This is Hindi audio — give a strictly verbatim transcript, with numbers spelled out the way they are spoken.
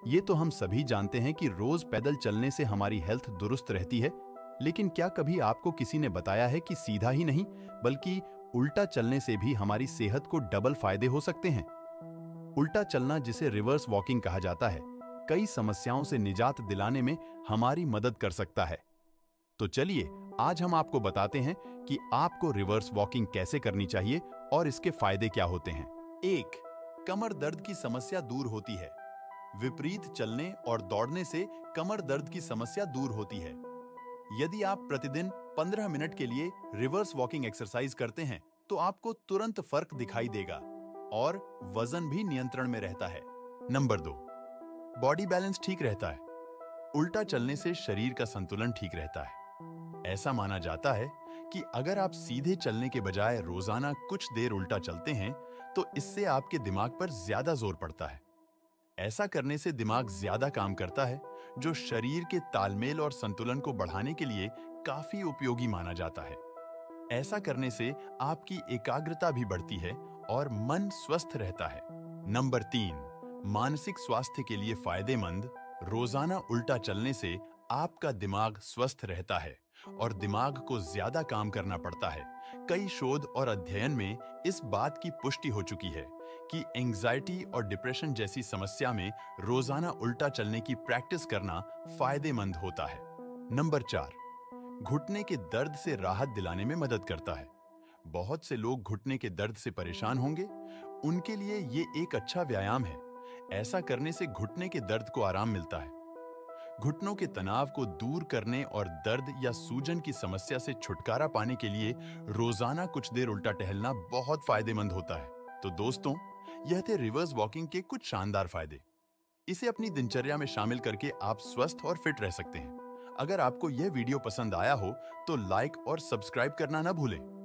ये तो हम सभी जानते हैं कि रोज पैदल चलने से हमारी हेल्थ दुरुस्त रहती है, लेकिन क्या कभी आपको किसी ने बताया है कि सीधा ही नहीं बल्कि उल्टा चलने से भी हमारी सेहत को डबल फायदे हो सकते हैं। उल्टा चलना, जिसे रिवर्स वॉकिंग कहा जाता है, कई समस्याओं से निजात दिलाने में हमारी मदद कर सकता है। तो चलिए आज हम आपको बताते हैं कि आपको रिवर्स वॉकिंग कैसे करनी चाहिए और इसके फायदे क्या होते हैं। एक, कमर दर्द की समस्या दूर होती है। विपरीत चलने और दौड़ने से कमर दर्द की समस्या दूर होती है। यदि आप प्रतिदिन पंद्रह मिनट के लिए रिवर्स वॉकिंग एक्सरसाइज करते हैं तो आपको तुरंत फर्क दिखाई देगा और वजन भी नियंत्रण में रहता है। नंबर दो, बॉडी बैलेंस ठीक रहता है। उल्टा चलने से शरीर का संतुलन ठीक रहता है। ऐसा माना जाता है कि अगर आप सीधे चलने के बजाय रोजाना कुछ देर उल्टा चलते हैं तो इससे आपके दिमाग पर ज्यादा जोर पड़ता है। ऐसा करने से दिमाग ज्यादा काम करता है, जो शरीर के तालमेल और संतुलन को बढ़ाने के लिए काफी उपयोगी माना जाता है। ऐसा करने से आपकी एकाग्रता भी बढ़ती है और मन स्वस्थ रहता है। नंबर तीन, मानसिक स्वास्थ्य के लिए फायदेमंद। रोजाना उल्टा चलने से आपका दिमाग स्वस्थ रहता है और दिमाग को ज्यादा काम करना पड़ता है। कई शोध और अध्ययन में इस बात की पुष्टि हो चुकी है कि एंजाइटी और डिप्रेशन जैसी समस्या में रोजाना उल्टा चलने की प्रैक्टिस करना फायदेमंद होता है। नंबर चार, घुटने के दर्द से राहत दिलाने में मदद करता है। बहुत से लोग घुटने के दर्द से परेशान होंगे, उनके लिए ये एक अच्छा व्यायाम है। ऐसा करने से घुटने के दर्द को आराम मिलता है। घुटनों के तनाव को दूर करने और दर्द या सूजन की समस्या से छुटकारा पाने के लिए रोजाना कुछ देर उल्टा टहलना बहुत फायदेमंद होता है। तो दोस्तों, यह थे रिवर्स वॉकिंग के कुछ शानदार फायदे। इसे अपनी दिनचर्या में शामिल करके आप स्वस्थ और फिट रह सकते हैं। अगर आपको यह वीडियो पसंद आया हो तो लाइक और सब्सक्राइब करना न भूलें।